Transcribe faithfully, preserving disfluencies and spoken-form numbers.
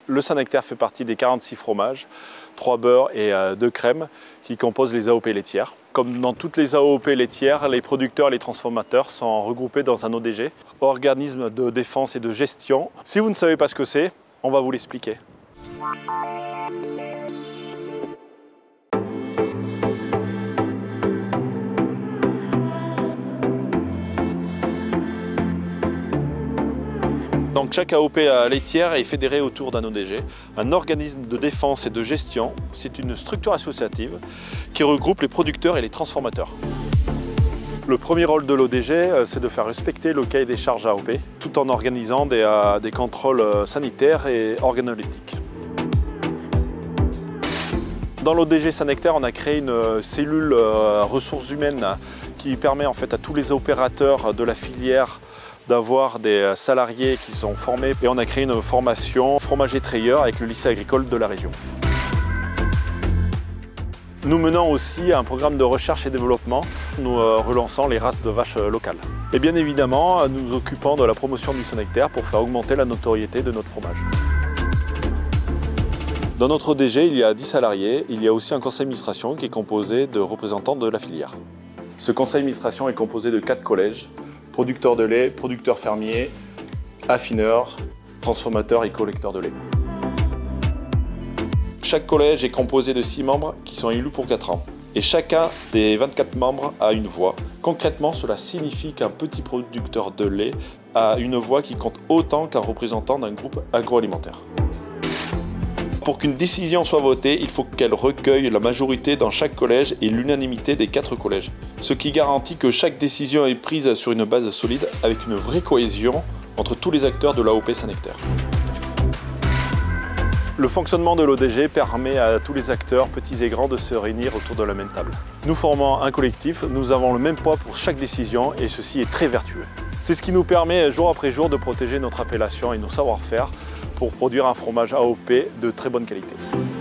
Le Saint-Nectaire fait partie des quarante-six fromages, trois beurres et deux crèmes qui composent les A O P laitières. Comme dans toutes les A O P laitières, les producteurs et les transformateurs sont regroupés dans un O D G, organisme de défense et de gestion. Si vous ne savez pas ce que c'est, on va vous l'expliquer. Donc chaque A O P laitière est fédérée autour d'un O D G, un organisme de défense et de gestion. C'est une structure associative qui regroupe les producteurs et les transformateurs. Le premier rôle de l'O D G, c'est de faire respecter le cahier des charges A O P, tout en organisant des, euh, des contrôles sanitaires et organoleptiques. Dans l'O D G Saint-Nectaire, on a créé une cellule euh, ressources humaines qui permet en fait à tous les opérateurs de la filière d'avoir des salariés qui sont formés, et on a créé une formation fromager trayeur avec le lycée agricole de la région. Nous menons aussi un programme de recherche et développement, nous relançons les races de vaches locales. Et bien évidemment, nous nous occupons de la promotion du Saint-Nectaire pour faire augmenter la notoriété de notre fromage. Dans notre O D G, il y a dix salariés, il y a aussi un conseil d'administration qui est composé de représentants de la filière. Ce conseil d'administration est composé de quatre collèges: producteurs de lait, producteurs fermiers, affineurs, transformateurs et collecteurs de lait. Chaque collège est composé de six membres qui sont élus pour quatre ans. Et chacun des vingt-quatre membres a une voix. Concrètement, cela signifie qu'un petit producteur de lait a une voix qui compte autant qu'un représentant d'un groupe agroalimentaire. Pour qu'une décision soit votée, il faut qu'elle recueille la majorité dans chaque collège et l'unanimité des quatre collèges. Ce qui garantit que chaque décision est prise sur une base solide avec une vraie cohésion entre tous les acteurs de l'A O P Saint-Nectaire. Le fonctionnement de l'O D G permet à tous les acteurs, petits et grands, de se réunir autour de la même table. Nous formons un collectif, nous avons le même poids pour chaque décision et ceci est très vertueux. C'est ce qui nous permet jour après jour de protéger notre appellation et nos savoir-faire pour produire un fromage A O P de très bonne qualité.